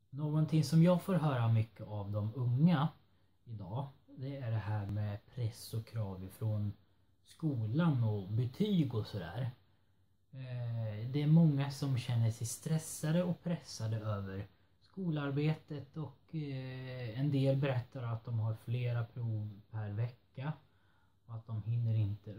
Någonting som jag får höra mycket av de unga idag, det är det här med press och krav ifrån skolan och betyg och sådär. Det är många som känner sig stressade och pressade över skolarbetet och en del berättar att de har flera prov per vecka och att de hinner inte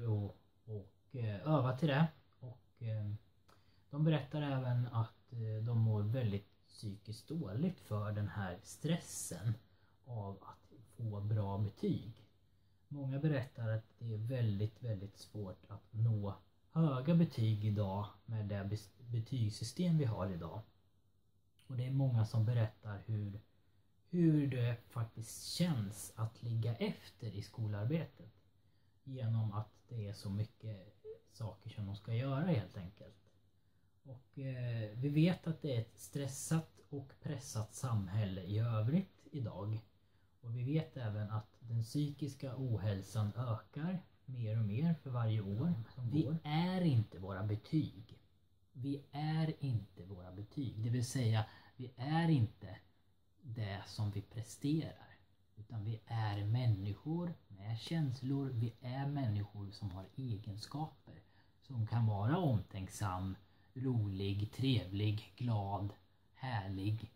öva till det. Och de berättar även att de mår väldigt psykiskt dåligt för den här stressen av att få bra betyg. Många berättar att det är väldigt svårt att nå höga betyg idag med det betygssystem vi har idag. Och det är många som berättar hur det faktiskt känns att ligga efter i skolarbetet. Genom att det är så mycket saker som de ska göra helt enkelt. Och vi vet att det är ett stressat och pressat samhälle i övrigt idag. Och vi vet även att den psykiska ohälsan ökar mer och mer för varje år som går. Vi är inte våra betyg. Vi är inte våra betyg. Det vill säga, vi är inte det som vi presterar. Utan vi är människor med känslor. Vi är människor som har egenskaper. Som kan vara omtänksam, rolig, trevlig, glad, härlig.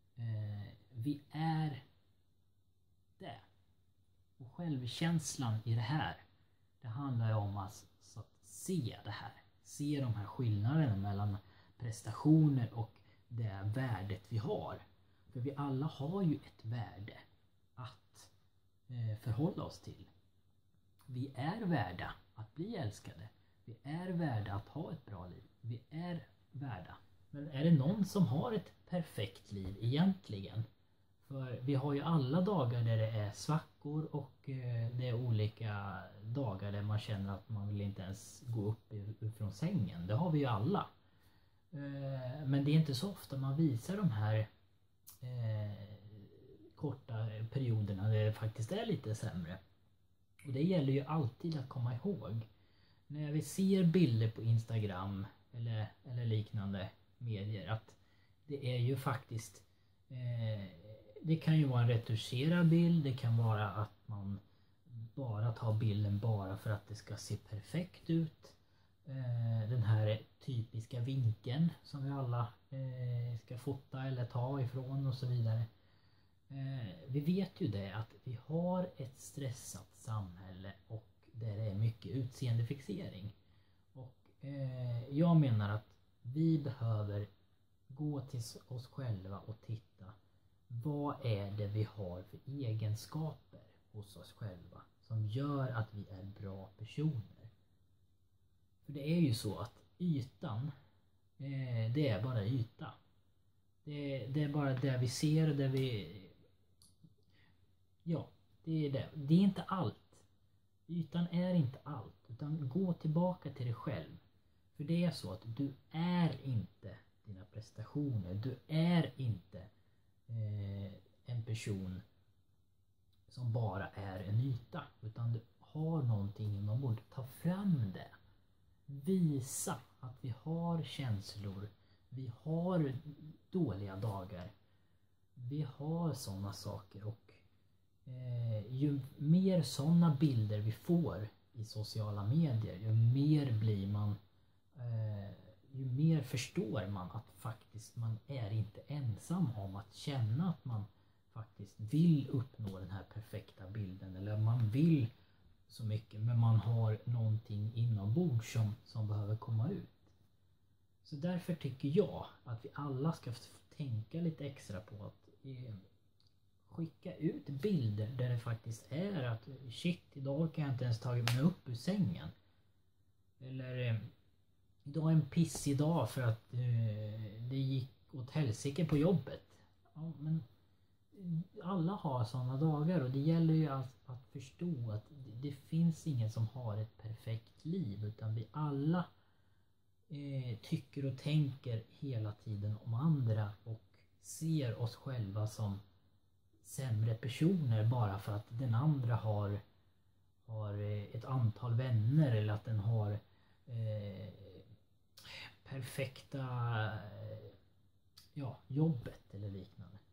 Vi är det. Och självkänslan i det här, det handlar ju om att se det här. Se de här skillnaderna mellan prestationer och det värdet vi har. För vi alla har ju ett värde att förhålla oss till. Vi är värda att bli älskade. Vi är värda att ha ett bra liv. Vi är värda. Men är det någon som har ett perfekt liv egentligen? För vi har ju alla dagar där det är svackor och det är olika dagar där man känner att man vill inte ens gå upp från sängen. Det har vi ju alla. Men det är inte så ofta man visar de här korta perioderna där det faktiskt är lite sämre. Och det gäller ju alltid att komma ihåg. När vi ser bilder på Instagram eller liknande medier, att det är ju faktiskt det kan ju vara en retuscherad bild, det kan vara att man bara tar bilden bara för att det ska se perfekt ut. Den här typiska vinkeln som vi alla ska fota eller ta ifrån och så vidare. Vi vet ju det att vi har ett stressat samhälle och där det är mycket utseendefixering. Och jag menar att vi behöver gå till oss själva och titta. Vad är det vi har för egenskaper hos oss själva som gör att vi är bra personer? För det är ju så att ytan, det är bara yta. Det är bara det vi ser, det vi... Ja, det är det. Det är inte allt. Ytan är inte allt, utan gå tillbaka till dig själv. För det är så att du är inte dina prestationer. Du är inte en person som bara är en yta. Utan du har någonting, man borde ta fram det. Visa att vi har känslor. Vi har dåliga dagar. Vi har sådana saker och ju mer sådana bilder vi får i sociala medier, ju mer blir man ju mer förstår man att faktiskt man är inte ensam om att känna att man faktiskt vill uppnå den här perfekta bilden, eller man vill så mycket men man har någonting inombords som behöver komma ut. Så därför tycker jag att vi alla ska tänka lite extra på att skicka ut bilder där det faktiskt är att shit, idag kan jag inte ens ta mig upp ur sängen. Eller idag är en pissig dag för att det gick åt helsike på jobbet. Ja, men alla har sådana dagar och det gäller ju att förstå att det finns ingen som har ett perfekt liv, utan vi alla tycker och tänker hela tiden om andra och ser oss själva som sämre personer bara för att den andra har ett antal vänner, eller att den har perfekta jobbet eller liknande.